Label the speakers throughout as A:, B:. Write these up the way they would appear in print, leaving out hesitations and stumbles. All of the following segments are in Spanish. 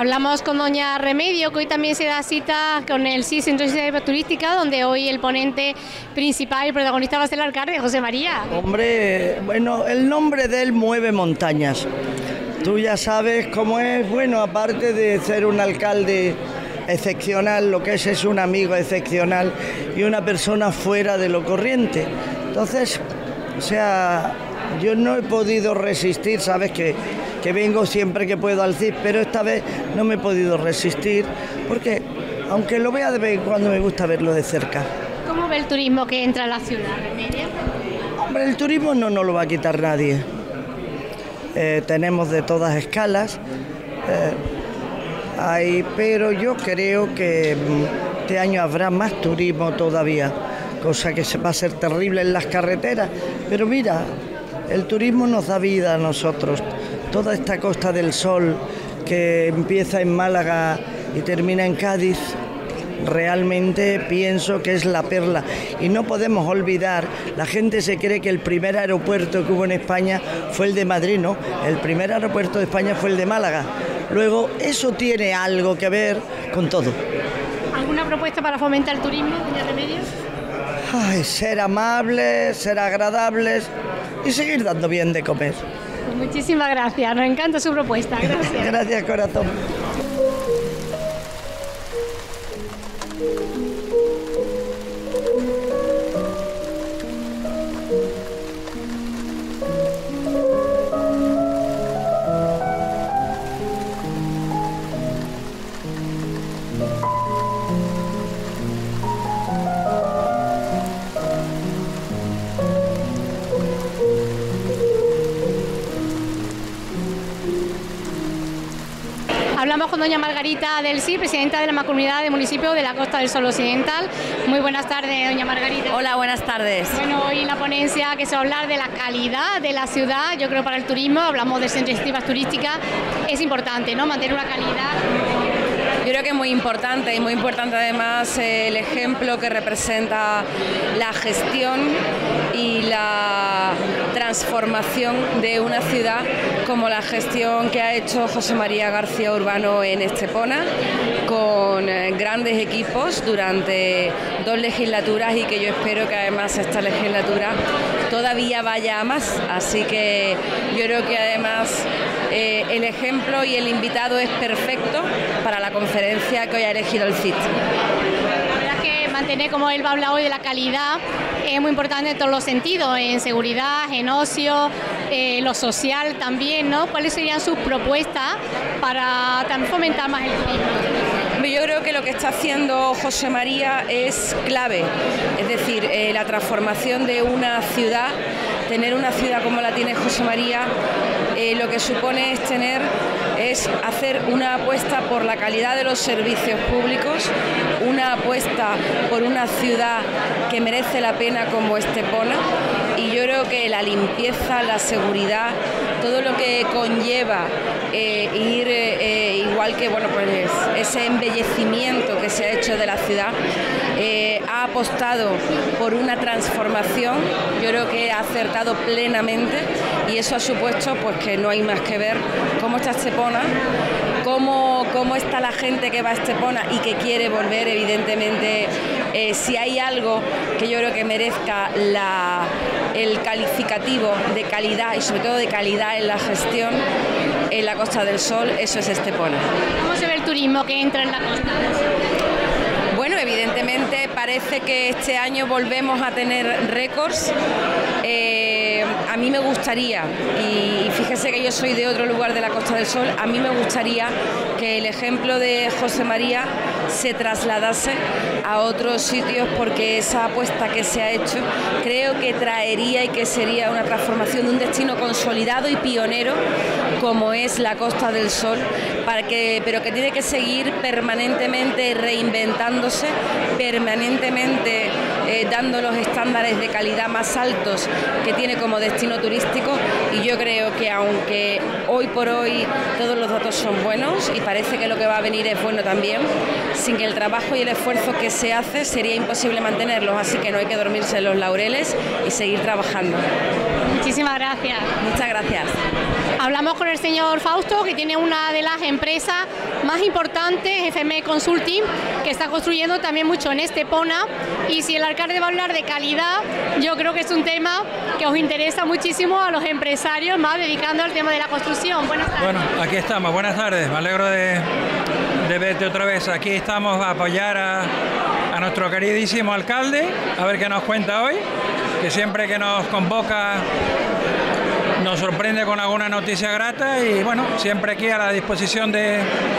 A: Hablamos con doña Remedio, que hoy también se da cita con el CIS, Centro de Iniciativa Turística, donde hoy el ponente principal y protagonista va a ser el alcalde, José María.
B: Hombre, bueno, el nombre de él mueve montañas. Tú ya sabes cómo es, bueno, aparte de ser un alcalde excepcional, lo que es un amigo excepcional y una persona fuera de lo corriente. Entonces, o sea, yo no he podido resistir, sabes que vengo siempre que puedo al CIS, pero esta vez no me he podido resistir, porque aunque lo vea de vez en cuando, me gusta verlo de cerca.
A: ¿Cómo ve el turismo que entra a la ciudad, Remedio?
B: Hombre, el turismo no nos lo va a quitar nadie. Tenemos de todas escalas, pero yo creo que este año habrá más turismo todavía, cosa que va a ser terrible en las carreteras, pero mira, el turismo nos da vida a nosotros. Toda esta Costa del Sol que empieza en Málaga y termina en Cádiz, realmente pienso que es la perla. Y no podemos olvidar, la gente se cree que el primer aeropuerto que hubo en España fue el de Madrid, ¿no? El primer aeropuerto de España fue el de Málaga. Luego, eso tiene algo que ver con todo.
A: ¿Alguna propuesta para fomentar el turismo, doña Remedios?
B: Ay, ser amables, ser agradables y seguir dando bien de comer.
A: Muchísimas gracias, nos encanta su propuesta. Gracias.
B: Gracias, corazón.
A: Hablamos con doña Margarita del CIS, presidenta de la Mancomunidad de Municipios de la Costa del Sol Occidental. Muy buenas tardes, doña Margarita.
C: Hola, buenas tardes.
A: Bueno, hoy en la ponencia que se va a hablar de la calidad de la ciudad, yo creo para el turismo, hablamos del Centro de Iniciativas Turísticas, es importante, ¿no?, mantener una calidad.
C: Yo creo que es muy importante y muy importante además el ejemplo que representa la gestión y la transformación de una ciudad como la gestión que ha hecho José María García Urbano en Estepona, con grandes equipos durante 2 legislaturas y que yo espero que además esta legislatura todavía vaya a más. Así que yo creo que además el ejemplo y el invitado es perfecto para la conferencia que hoy ha elegido el CIT.
A: La verdad es que mantener, como él va a hablar hoy, de la calidad es muy importante en todos los sentidos, en seguridad, en ocio, lo social también, ¿no? ¿Cuáles serían sus propuestas para también fomentar más el turismo?
C: Yo creo que lo que está haciendo José María es clave, es decir, la transformación de una ciudad, tener una ciudad como la tiene José María, lo que supone es hacer una apuesta por la calidad de los servicios públicos, una apuesta por una ciudad que merece la pena como Estepona, y yo creo que la limpieza, la seguridad, todo lo que conlleva ir igual que bueno, pues ese embellecimiento que se ha hecho de la ciudad, ha apostado por una transformación, yo creo que ha acertado plenamente y eso ha supuesto pues que no hay más que ver cómo está Estepona, cómo está la gente que va a Estepona y que quiere volver. Evidentemente, si hay algo que yo creo que merezca el calificativo de calidad y sobre todo de calidad en la gestión en la Costa del Sol, eso es Estepona.
A: ¿Cómo se ve el turismo que entra en la Costa del Sol?
C: Bueno, evidentemente parece que este año volvemos a tener récords. A mí me gustaría, y fíjese que yo soy de otro lugar de la Costa del Sol, a mí me gustaría que el ejemplo de José María se trasladase a otros sitios, porque esa apuesta que se ha hecho creo que traería y que sería una transformación de un destino consolidado y pionero como es la Costa del Sol, pero que tiene que seguir permanentemente reinventándose, permanentemente dando los estándares de calidad más altos que tiene como destino turístico. Y yo creo que aunque hoy por hoy todos los datos son buenos y parece que lo que va a venir es bueno también, sin el trabajo y el esfuerzo que se hace sería imposible mantenerlos, así que no hay que dormirse en los laureles y seguir trabajando.
A: Muchísimas gracias.
C: Muchas gracias.
A: Hablamos con el señor Fausto, que tiene una de las empresas más importantes, FM Consulting, que está construyendo también mucho en Estepona, y si el alcalde va a hablar de calidad, yo creo que es un tema que os interesa muchísimo a los empresarios, más dedicando al tema de la construcción. Buenas tardes.
D: Bueno, aquí estamos, buenas tardes, me alegro de verte otra vez. Aquí estamos a apoyar a nuestro queridísimo alcalde, a ver qué nos cuenta hoy, que siempre que nos convoca nos sorprende con alguna noticia grata, y bueno, siempre aquí a la disposición del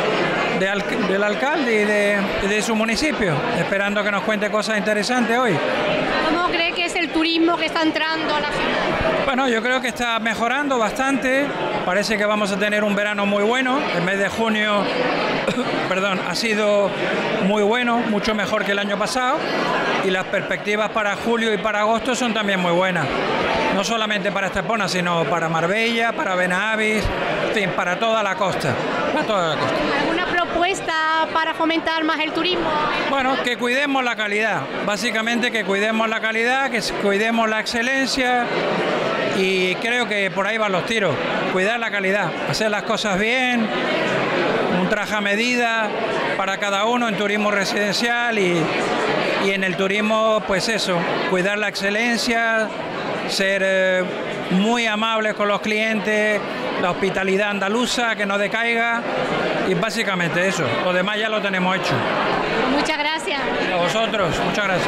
D: alcalde y de su municipio, esperando que nos cuente cosas interesantes hoy.
A: ¿Cómo cree que es el turismo que está entrando a la ciudad?
D: Bueno, yo creo que está mejorando bastante, parece que vamos a tener un verano muy bueno, el mes de junio perdón, ha sido muy bueno, mucho mejor que el año pasado, y las perspectivas para julio y para agosto son también muy buenas. No solamente para Estepona, sino para Marbella, para Benavis, en fin, para toda la costa. Para toda la costa.
A: ¿Alguna propuesta para fomentar más el turismo?
D: Bueno, que cuidemos la calidad. Básicamente que cuidemos la calidad, que cuidemos la excelencia, y creo que por ahí van los tiros. Cuidar la calidad, hacer las cosas bien, un traje a medida para cada uno en turismo residencial y en el turismo, pues eso, cuidar la excelencia, ser muy amables con los clientes, la hospitalidad andaluza, que no decaiga, y básicamente eso. Lo demás ya lo tenemos hecho.
A: Muchas gracias.
D: A vosotros, muchas gracias.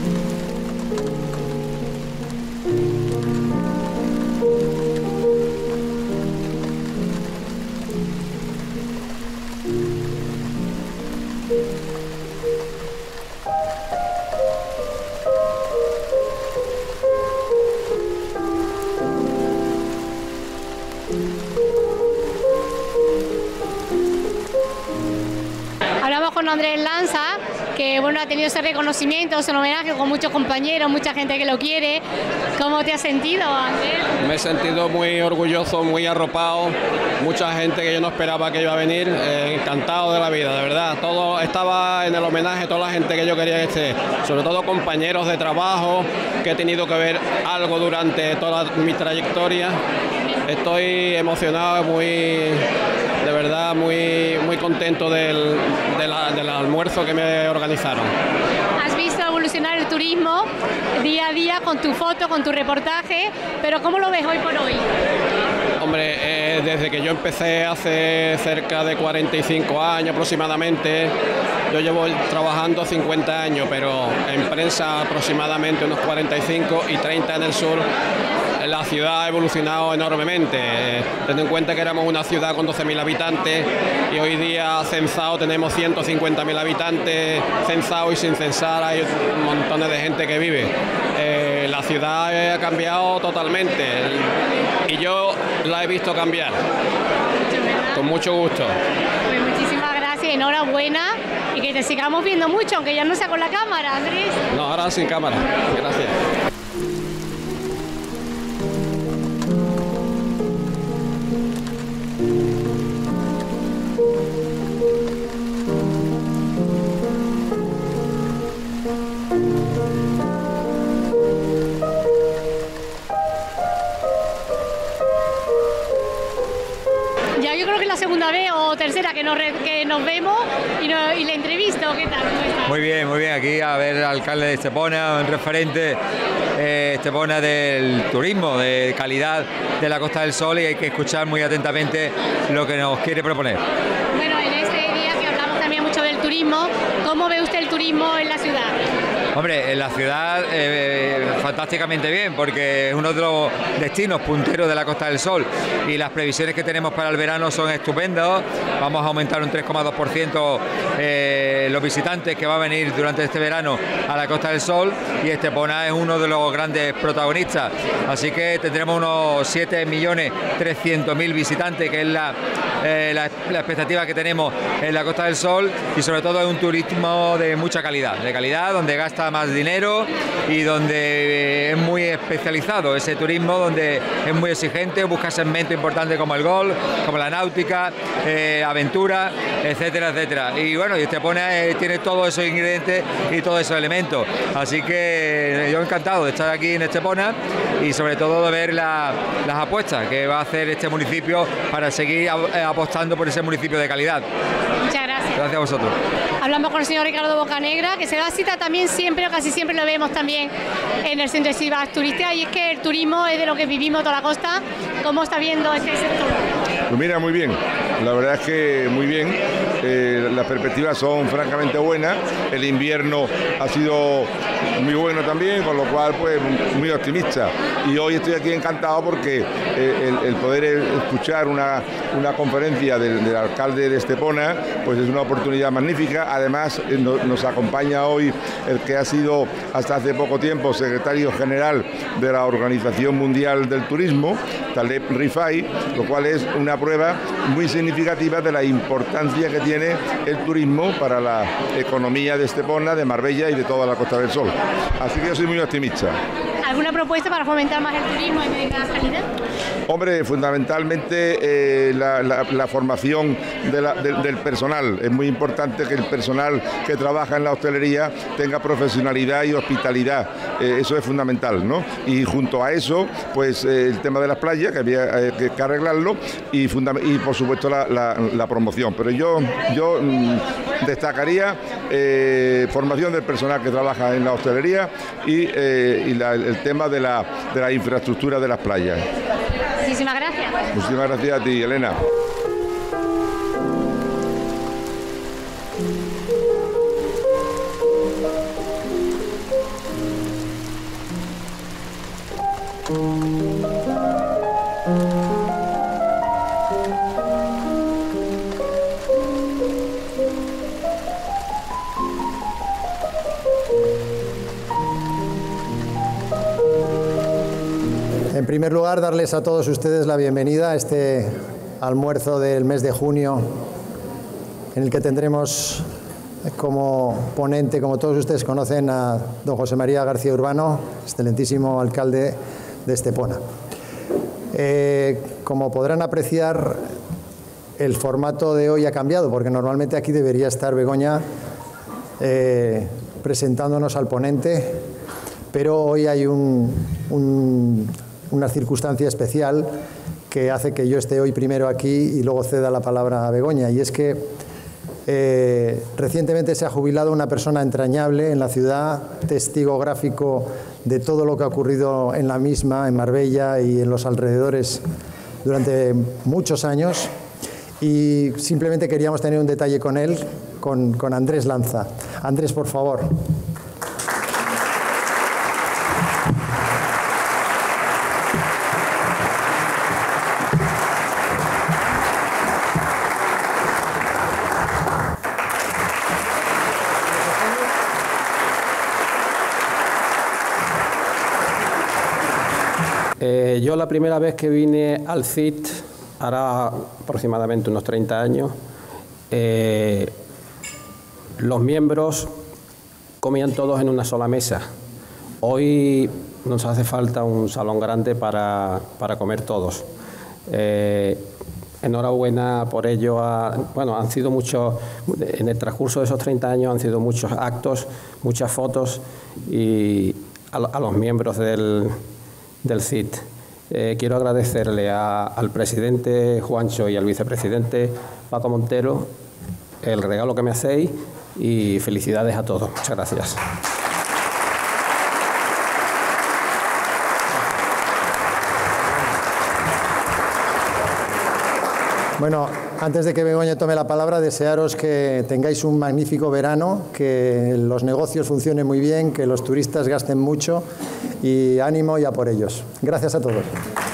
A: Hablamos con Andrés Lanza, que bueno, ha tenido ese reconocimiento, ese homenaje con muchos compañeros, mucha gente que lo quiere. ¿Cómo te has sentido, Andrés?
E: Me he sentido muy orgulloso, muy arropado, mucha gente que yo no esperaba que iba a venir, encantado de la vida, de verdad. Todo estaba en el homenaje, toda la gente que yo quería que esté, sobre todo compañeros de trabajo que he tenido que ver algo durante toda mi trayectoria. Estoy emocionado, de verdad, muy contento del almuerzo que me organizaron.
A: Has visto evolucionar el turismo día a día con tu foto, con tu reportaje, pero ¿cómo lo ves hoy por hoy?
E: Hombre, desde que yo empecé hace cerca de 45 años aproximadamente, yo llevo trabajando 50 años, pero en prensa aproximadamente unos 45 y 30 en el sur. La ciudad ha evolucionado enormemente, teniendo en cuenta que éramos una ciudad con 12.000 habitantes y hoy día censado tenemos 150.000 habitantes, censado y sin censar hay montones de gente que vive. La ciudad ha cambiado totalmente y yo la he visto cambiar, con mucho gusto.
A: Pues muchísimas gracias, enhorabuena, y que te sigamos viendo mucho, aunque ya no sea con la cámara, Andrés.
E: No, ahora sin cámara, gracias.
A: Ya yo creo que es la segunda vez o tercera que nos vemos y la entrevisto. ¿Qué tal? ¿Cómo estás?
F: Muy bien, aquí a ver al alcalde de Estepona, un referente Estepona del turismo, de calidad de la Costa del Sol, y hay que escuchar muy atentamente lo que nos quiere proponer.
A: Bueno, en este día que hablamos también mucho del turismo, ¿cómo ve usted el turismo en la ciudad?
F: Hombre, en la ciudad fantásticamente bien, porque es uno de los destinos punteros de la Costa del Sol y las previsiones que tenemos para el verano son estupendas. Vamos a aumentar un 3,2% los visitantes que va a venir durante este verano a la Costa del Sol, y Estepona es uno de los grandes protagonistas. Así que tendremos unos 7.300.000 visitantes, que es la la expectativa que tenemos en la Costa del Sol, y sobre todo es un turismo de mucha calidad, donde gasta más dinero y donde es muy especializado ese turismo, donde es muy exigente, busca segmentos importantes como el golf, como la náutica, aventura, etcétera, etcétera. Y bueno, y Estepona tiene todos esos ingredientes y todos esos elementos. Así que yo encantado de estar aquí en Estepona y sobre todo de ver las apuestas que va a hacer este municipio para seguir apostando por ese municipio de calidad.
A: Muchas gracias.
F: Gracias a vosotros.
A: Hablamos con el señor Ricardo Bocanegra, que se da cita también siempre, o casi siempre lo vemos también en el Centro de Silvas Turística, y es que el turismo es de lo que vivimos toda la costa. ¿Cómo está viendo este sector?
G: Pues mira, muy bien, la verdad es que muy bien, las perspectivas son francamente buenas, el invierno ha sido muy bueno también, con lo cual pues muy optimista, y hoy estoy aquí encantado porque el poder escuchar una conferencia del alcalde de Estepona pues es una oportunidad magnífica. Además nos acompaña hoy el que ha sido hasta hace poco tiempo secretario general de la Organización Mundial del Turismo, Taleb Rifai, lo cual es una prueba muy significativa de la importancia que tiene el turismo para la economía de Estepona, de Marbella y de toda la Costa del Sol. Así que yo soy muy optimista.
A: ¿Alguna propuesta para fomentar más el turismo y de calidad?
G: Hombre, fundamentalmente la formación del personal. Es muy importante que el personal que trabaja en la hostelería tenga profesionalidad y hospitalidad. Eso es fundamental, ¿no? Y junto a eso, pues el tema de las playas, que había que arreglarlo, y por supuesto la promoción. Pero yo destacaría formación del personal que trabaja en la hostelería y el tema de la infraestructura de las playas.
A: Muchísimas gracias.
G: Muchísimas gracias a ti, Elena.
H: En primer lugar, darles a todos ustedes la bienvenida a este almuerzo del mes de junio, en el que tendremos como ponente, como todos ustedes conocen, a don José María García Urbano, excelentísimo alcalde de Estepona. Como podrán apreciar, el formato de hoy ha cambiado, porque normalmente aquí debería estar Begoña presentándonos al ponente, pero hoy hay una circunstancia especial que hace que yo esté hoy primero aquí y luego ceda la palabra a Begoña, y es que recientemente se ha jubilado una persona entrañable en la ciudad, testigo gráfico de todo lo que ha ocurrido en la misma, en Marbella y en los alrededores durante muchos años, y simplemente queríamos tener un detalle con él, con Andrés Lanza. Andrés, por favor.
E: Yo la primera vez que vine al CIT, hará aproximadamente unos 30 años, los miembros comían todos en una sola mesa. Hoy nos hace falta un salón grande para comer todos. Enhorabuena por ello. Bueno, han sido muchos, en el transcurso de esos 30 años han sido muchos actos, muchas fotos y a los miembros del CIT. Quiero agradecerle al presidente Juancho y al vicepresidente Paco Montero el regalo que me hacéis y felicidades a todos. Muchas gracias.
H: Bueno, antes de que Begoña tome la palabra, desearos que tengáis un magnífico verano, que los negocios funcionen muy bien, que los turistas gasten mucho y ánimo y a por ellos. Gracias a todos.